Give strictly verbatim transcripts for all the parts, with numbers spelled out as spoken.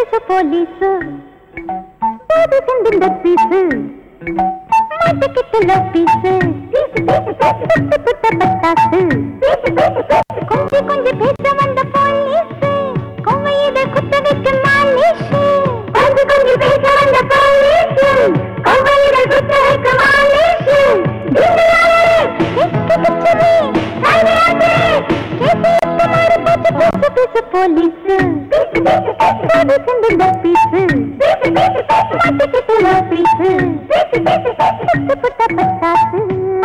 பேசு போலீஸ் போது செந்திந்த பீசு மாட்டிக்கிட்டு பீசு புத்த புத்த பட்டாசு கொஞ்சம் கொஞ்சம் பேச வந்த போலீஸ் கொவையில குத்த வைக்க மாலிஷ் கொஞ்சம் கொஞ்சம் பேச வந்த போலீஸ் கொவையில குத்த வைக்க மாலிஷ் police போது செந்திந்த பீசு மாட்டிக்கிட்டு பீசு புத்த பட்டாசு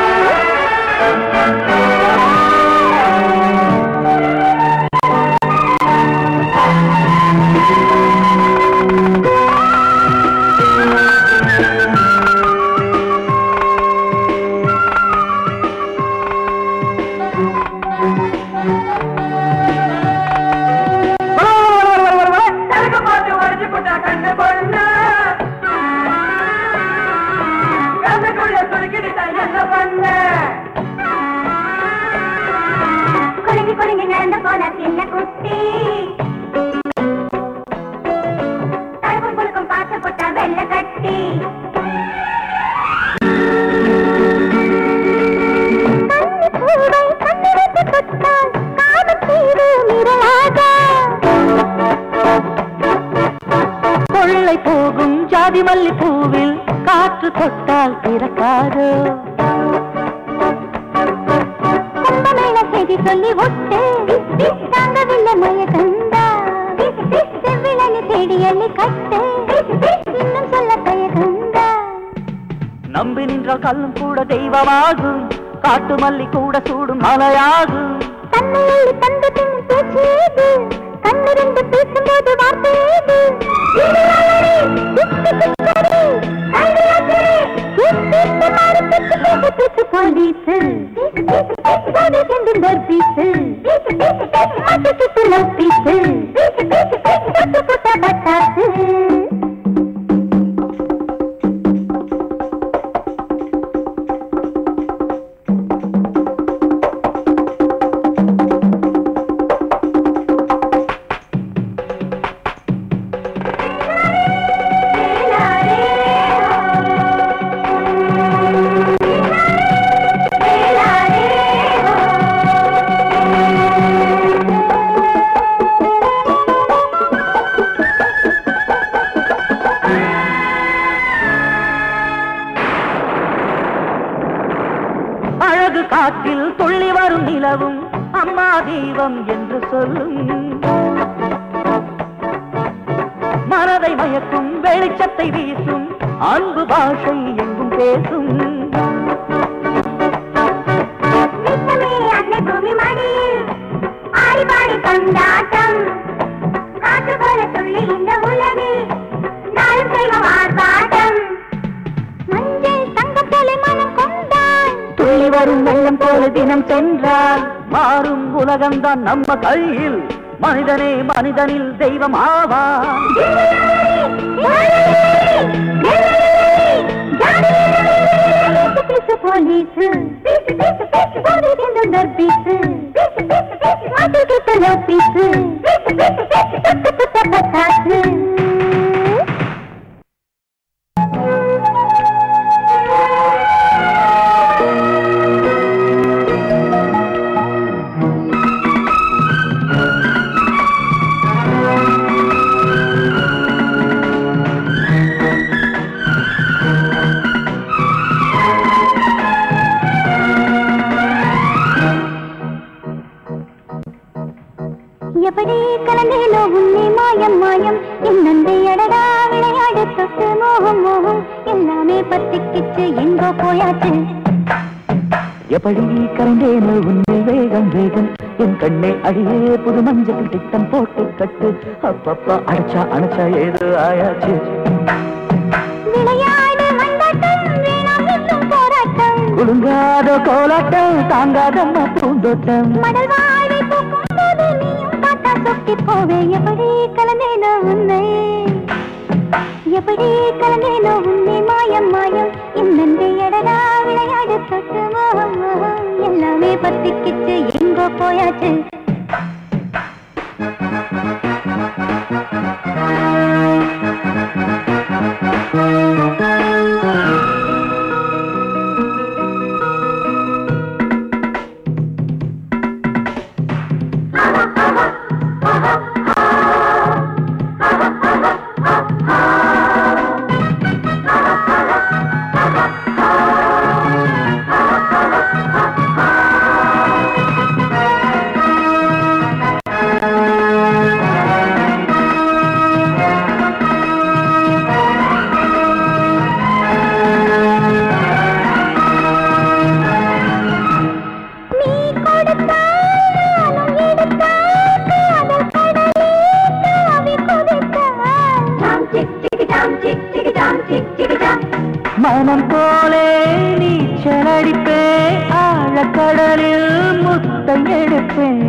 மல்லி பூவில் காற்று தொட்டால் பிறக்காதோ கும்பமேள செய்தி சொல்லி ஒட்டு தாங்கவில்லை மய கண்டா செவ்விழனி தேடி எண்ணி கட்டு இன்னும் சொல்ல பய கண்டா நம்பி நின்றால் கல்லும் கூட தெய்வமாகும் காட்டு மல்லி கூட சூடும் மலையாகும் தன்னை எள்ளி தந்து பின் பேச்சேது கண்ணிருந்து பேசும்போது வார்த்தேது police போது செந்திந்த பீசு மாட்டிக்கிட்டு பீசு புத்த பட்டாசு காற்றில் துள்ளி வரும் நிலவும் அம்மா தெய்வம் என்று சொல்லும் மனதை மயக்கும் வெளிச்சத்தை வீசும் அன்பு பாஷை எங்கும் பேசும் கொண்டாட்டம் காற்று போல துள்ளி இந்த உலகில் நாளும் செய்வோம் ஆர்ப்பாட்டம் மஞ்சள் தங்கம் போல மனம் கொண்டாய் துள்ளி வரும் வெள்ளம் போல தினம் சென்றால் மாறும் உலகம்தான் நம்ம கையில் மனிதனே மனிதனில் தெய்வம் ஆவான் police போது செந்திந்த பீசு மாட்டிக்கிட்டு பீசு புத்த பட்டாசு எப்படி கலந்தேனோ உன்னை மாயம் மாயம் என்னந்தை அடடா விளையாடு தொட்டு மோகம் மோகம் எல்லாமே பத்திக்கிச்சு எங்கோ போயாச்சு எப்படி கலந்தேனோ உன்னை வேகம் வேகம் என் கண்ணே அடியே புது மஞ்சள் திட்டம் போட்டு கட்டு அப்பப்பா அடைச்சா அணைச்சா ஏதோ ஆயாச்சு விளையாடு மண்டாட்டம் வேணாம் இன்னும் போராட்டம் குலுங்காத கோலாட்டம் தாங்காதம்மா பூந்தோட்டம் மடல் வாழ்வை போக்கும் போது நீயும் காத்தா சொக்கி போவே எப்படி கலந்தேனோ உன்னை எப்படி கலந்தேனோ உன்னை மாயம் மாயம் இன்னந்தை அடடா விளையாடு தொட்டு மோகம் மோகம் எல்லாமே பத்திக்கிச்சு எங்கோ போயாச்சு மனம் போலே நீச்சல் அடிப்பேன் ஆழக்கடலில் முத்தை எடுப்பேன்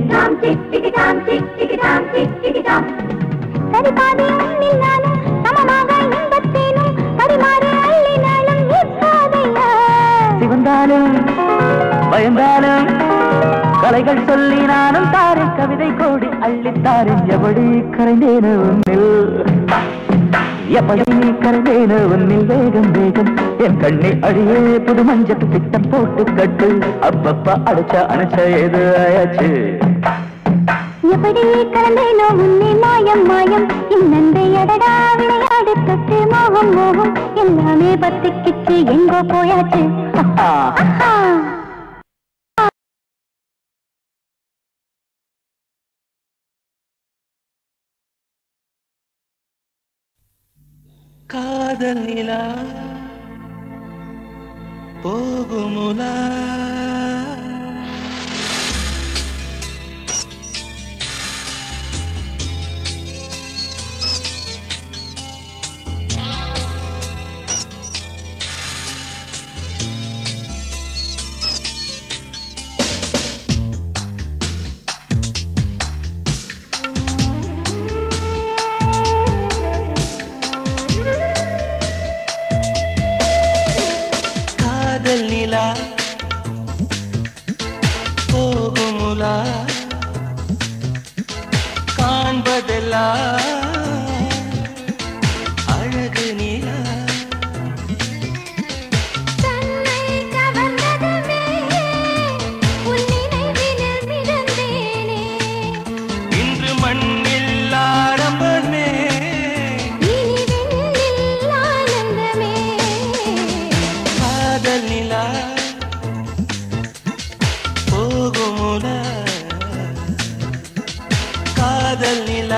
சரி பாதி உன்னில் நானும் சமமாக இன்பத்தேனும் பரிமாறி அள்ளினாலும் இப்பாதையா சிவந்தாலும் பயந்தாலும் கலைகள் சொல்லி நானும் தாரை கவிதை கோடி அள்ளித்தாரின் எவடி கரைந்தேனு உன்னில் எப்படி கரைந்தேனு உன்னில் வேகம் வேகம் என் கண்ணில் அழியே புது மஞ்சத்து திட்டம் போட்டு கட்டு அப்பப்பா அடைச்சா அணைச்சா எது ஆயாச்சு எப்படி கரைந்தேனோ உன்னை மாயம் மாயம் இன்னந்தை அடடா விளையாடு தொட்டு மோகம் மோகம் எல்லாமே பத்திக்கிச்சு எங்கோ போயாச்சு காதல் நிலா போகுமுலா போகுமுலா காண்பதெல்லாம் அழகு நிலா தன்னை கவர்ந்ததுமே உன் நினைவினில் மிதந்தேனே இன்று மண்ணில் ஆரம்பமே இனி விண்ணில் ஆனந்தமே காதல் நிலா போகுமுலா காதல் நிலா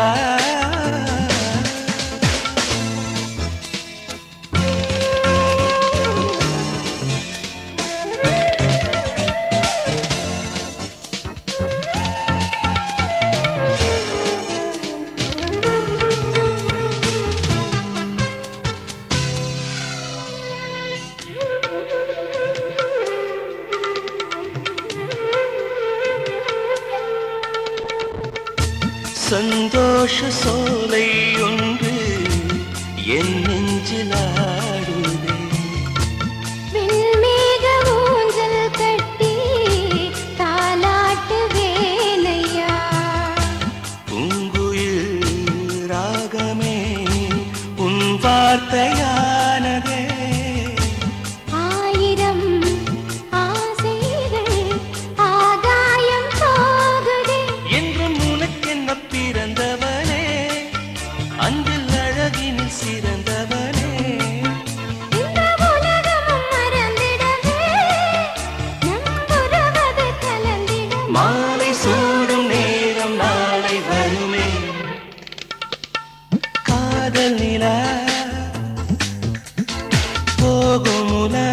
சந்தோஷ சோலை ஒன்று என் நெஞ்சில் ஆடுதே வெண்மேக ஊஞ்சல் கட்டி தாலாட்டு வேலையா பூங்குயில் ராகமே உன் வார்த்தையானதே ஆயிரம் ஆசைகள் ஆகாயம் போகுதே என்றும் உனக்கென்ன பிறந்தவனே அன்பில் அழகினில் சிறந்தவனே இந்த உலகமும் மறந்திடவே நம்புறவது கலந்திட மாலை சூடும் நேரம் நாளை வருமே காதல் நிலா போகுமுலா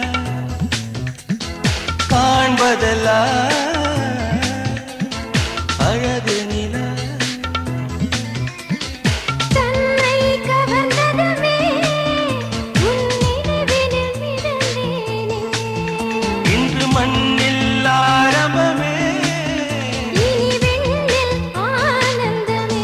காண்பதெல்லாம் அழகு நிலா தன்னை கவர்ந்ததுமே உன் நினைவினில் மிதந்தேனே இன்று மண்ணில் ஆரம்பமே இனி விண்ணில் ஆனந்தமே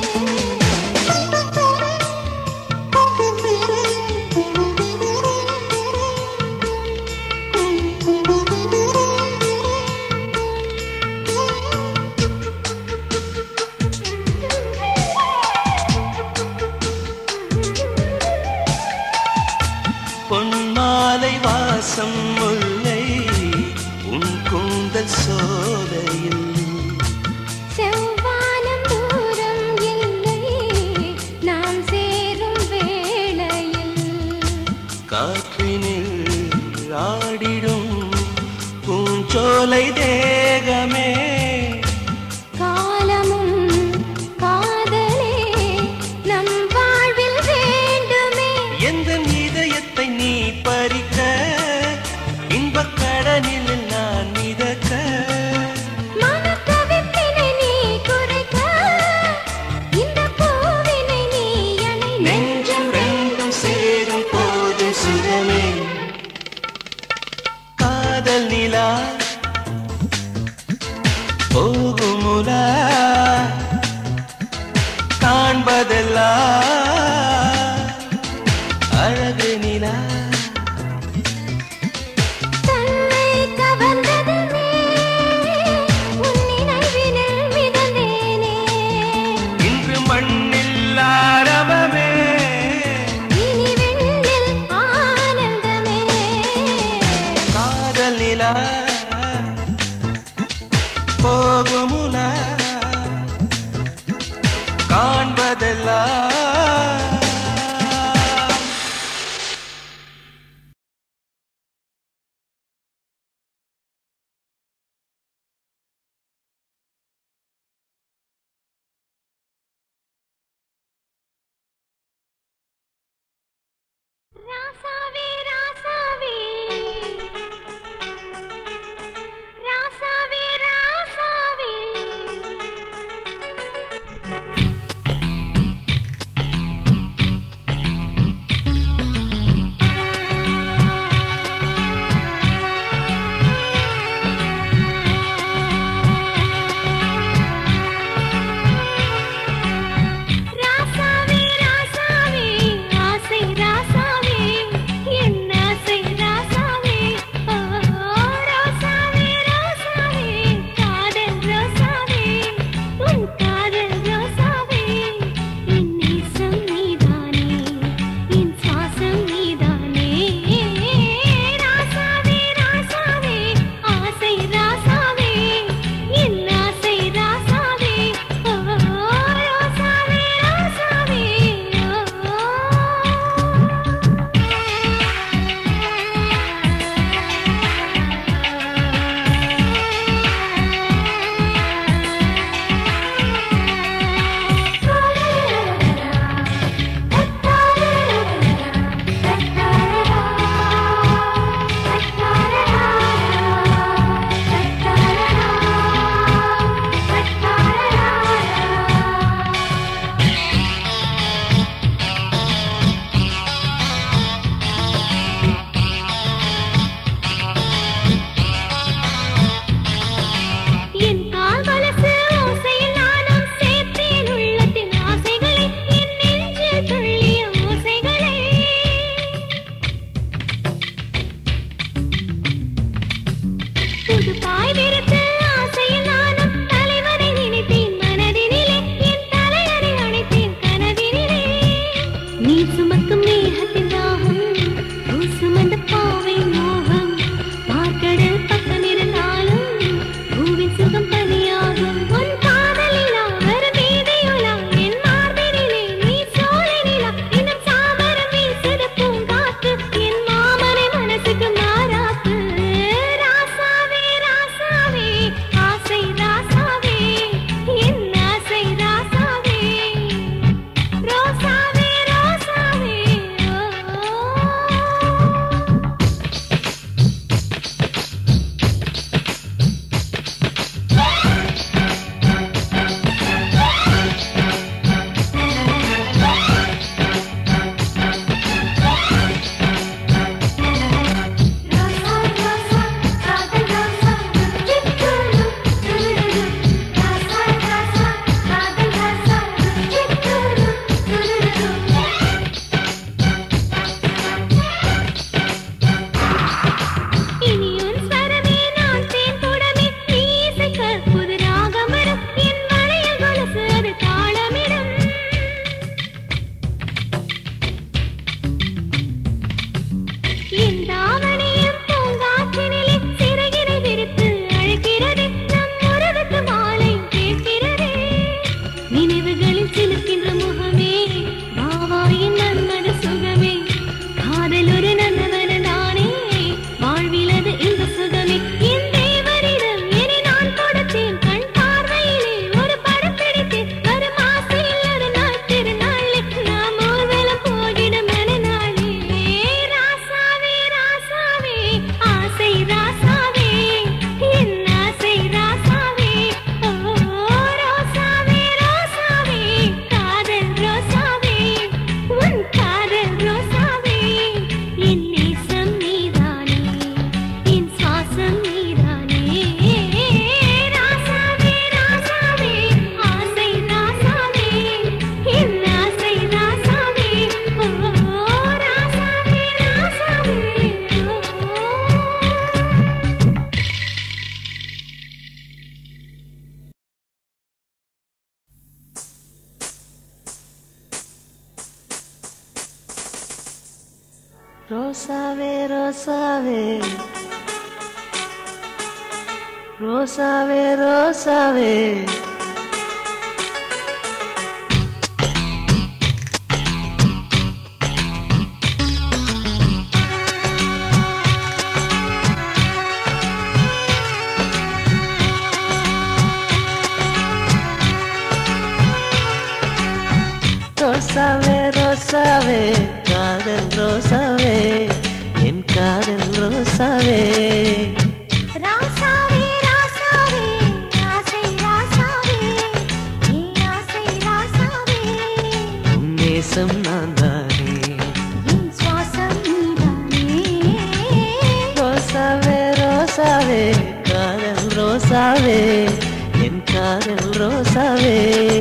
பொன்மாலை வாசம் முல்லை உன் கூந்தல் சோலையில் செவ்வானம் தூரம் இல்லை நாம் சேரும் வேளையில் காற்றினில் ஆடிடும் பூஞ்சோலை தேகமே காலமும் காதலே நம் வாழ்வில் வேண்டுமே எந்த இதயத்தை நீ பறிக்க இன்பக் கடலில் நான் மிதக்க மனத்தவிப்பினை நீ குறைக்க இந்த பூவினை நீ அணை நெஞ்சம் ரெண்டும் சேரும் போது சுர காண்பதெல்லாம் அழகு நிலா. தன்னை கவர்ந்ததுமே உன் நினைவினில் மிதந்தேனே. இன்று மண்ணில் ஆரவமே இனி விண்ணில் ஆனந்தமே. காதல் நிலா போகுமுலா காண்பதெல்லாம் ரோசாவே ரோசாவே ரோசாவே ரோசாவே ரோசாவே ரோசாவே காதல் ரோசாவே என் காதல் ரோசாவே ராசாவே ராசாவே ஆசை ராசாவே நீ ஆசை ராசாவே உன் நேசம் நான் தானே என் சுவாசம் நீதானே ரோசாவே ரோசாவே காதல் ரோசாவே என் காதல் ரோசாவே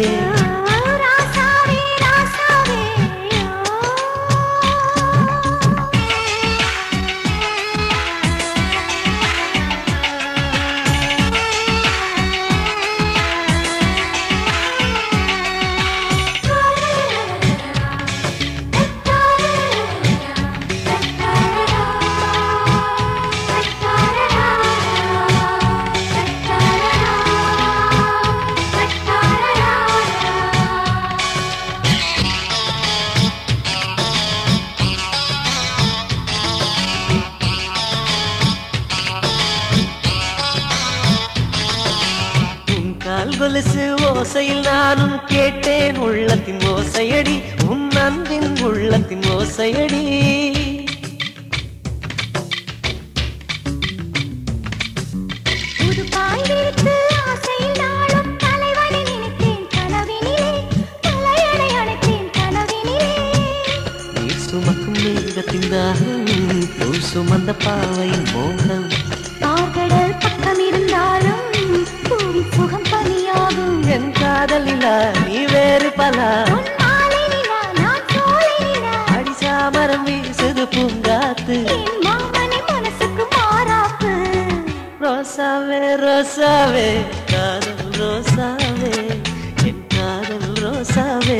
கொலுசு ஓசையில் நானும் கேட்டேன் உள்ளத்தின் ஓசையடி உன் அன்பின் உள்ளத்தின் ஓசையடி புதுப்பாய் விரித்து ஆசையில் நாளும் தலைவனை நினைத்தேன் கனவினிலே தலையணை அணைத்தேன் கனவினிலே நீர் சுமக்கும் மேகத்தின் தாகம் பூ சுமந்த பாவையின் மோகம் பார்கடல் பக்கம் இருந்தாலும் பூவி சுகம் பனியாகும் என் காதலிலா நீ வேறு பலா அடிசாமரம் வீசுது பூங்காத்து என் மாமனை மனசுக்கு மாறாப்பு ரோசாவே ரோசாவே காதல் ரோசாவே என் காதல் ரோசாவே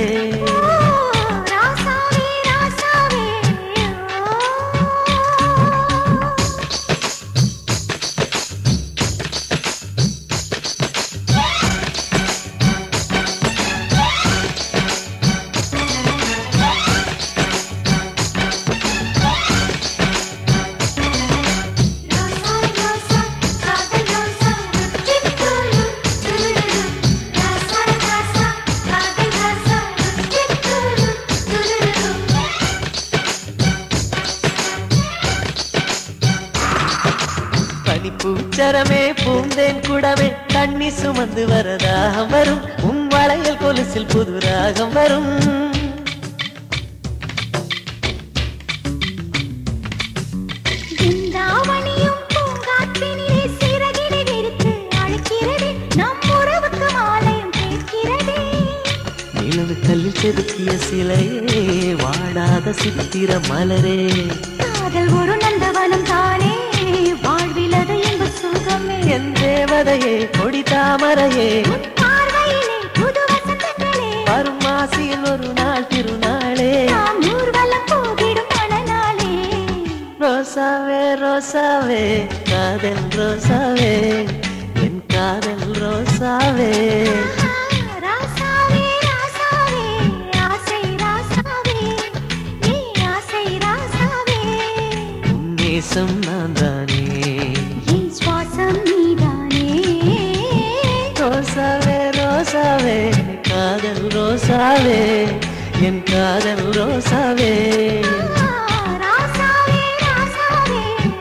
ராசாவே ராசாவே பூச்சரமே பூந்தேன் கூடவே தண்ணி சுமந்து வரதாகம் வரும் உன் வளையல் கொலுசில் புது ராகம் வரும் பிருந்தாவனியும் பூங்காற்றினிலே சிறகினை விரித்து அழைக்கிறது நம் உறவுக்கு மாலையும் கேட்கிறது நிலவு கல்லில் செதுக்கிய சிலையே வாடாத சித்திர மலரே காதல் ஒரு நந்தவனம் தானே வாழ்விலது இன்ப சுகமே என் தேவதையே கொடி தாமரையே உன் பார்வையிலே புது வசந்தங்களே வரும் மாசியில் ஒரு நாள் திருநாளே நாம் ஊர்வலம் போகிடும் மணநாளே ரோசாவே ரோசாவே காதல் ரோசாவே என் காதல் ரோசாவே ராசாவே ராசாவே ஆசை ராசாவே நீ ஆசை ராசாவே உன் நேசம் நான் தானே என் சுவாசம் நீதானே ரோசாவே ரோசாவே காதல் ரோசாவே என் காதல் ரோசாவே ராசாவே ராசாவே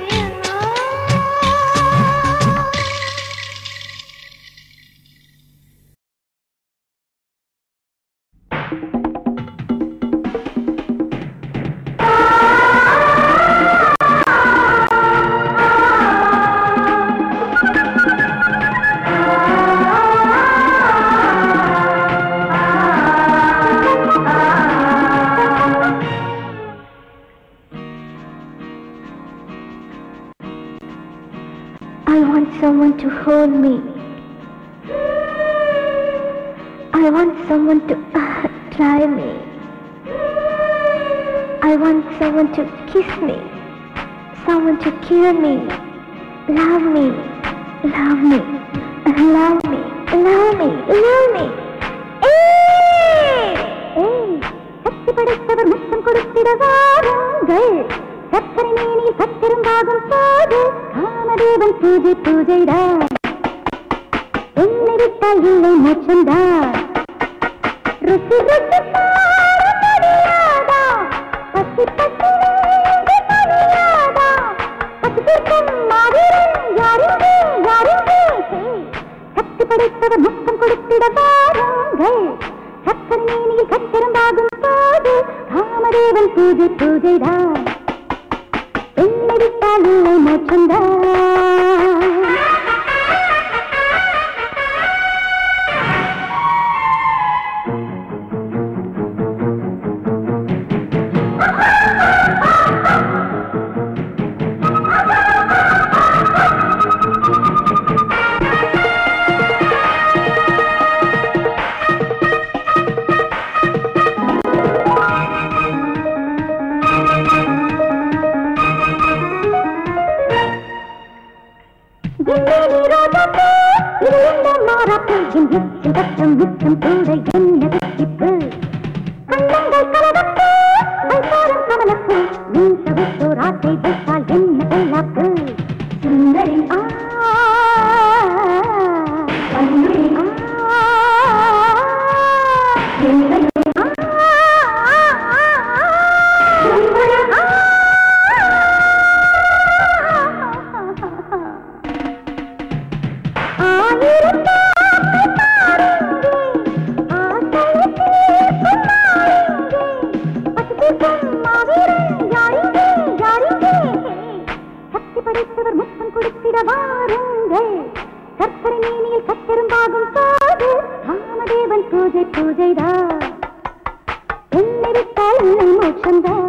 I want someone to hold me. I want someone to uh, try me. I I want someone to kiss me, someone to kill me, love me, love me, love me, love me, love me. சக்தி படைத்தவர் முத்தம் கொடுத்திட வாருங்கள். சக்கரை மேனில் சத்திரம்பாகும் போது காமதேவன் பூஜை பூஜைதான். என்னை விட்டால் இல்லை மோட்சம்தான். ருசி ருசி பாரமறியாதா, பசி பசி நீங்கி மறியாதா, பசி தீர்க்கும் மாவீரன் யாருங்கே யாருங்கே. சக்தி படைத்தவர் முத்தம் கொடுத்திட வாருங்கள். சக்கரை மேனியில் சத்திரம்பாகும் போது காமதேவன் பூஜை பூஜைதான். என்னை விட்டால் இல்லை மோட்சம்தான். கட்டம் முத்தம் கூட என்ன திப்பு கண்ணங்கள் கலவப்பு வைசாரம் கமலப்பு நீ தவிர்த்தோர் ஆசை வைத்தால் என்ன கொல்லாப்பு சுந்தரி ஆ சுந்தரி சர்க்கரை மேனியில் சத்திரம்பாகும் போது காமதேவன் பூஜை பூஜைதான். என்னை விட்டால் இல்லை மோட்சம்தான்.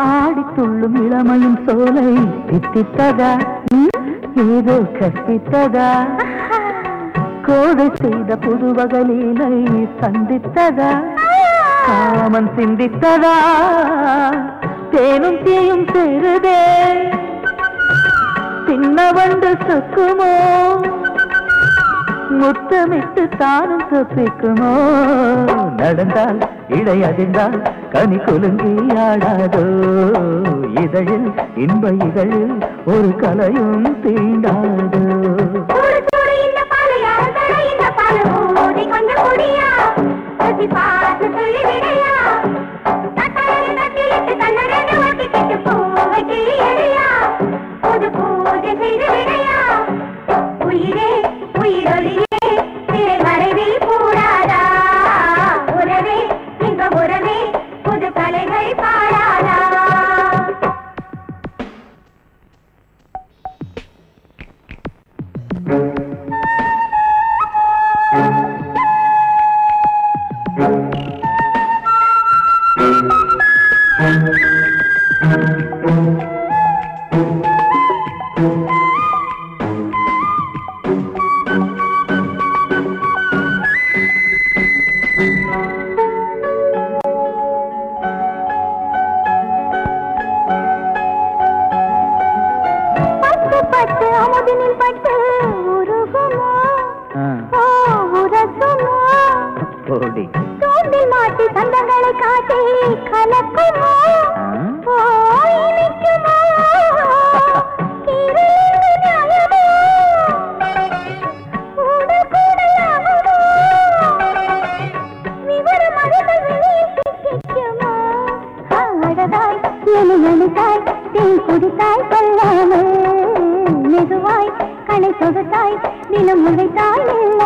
ஆடித்துள்ளும் இளமையும் சோலை தித்தித்ததா ஏதோ கற்பித்ததா கோடை செய்த புதுவகலீலை சந்தித்ததா காமன் சிந்தித்ததா தேனும் தீயும் சேருதே சின்ன வண்டு சொக்குமோ முத்தமிட்டு தானும் சொப்பிக்குமோ நடந்தால் இடை அதிர்ந்தால் கனி குலுங்கி ஆடாதோ இதழில் இன்ப இதழில் ஒரு கலையும் தீண்டாதோ மெதுவாய் களை தொடுத்தாய் தினம் உழைத்தாய்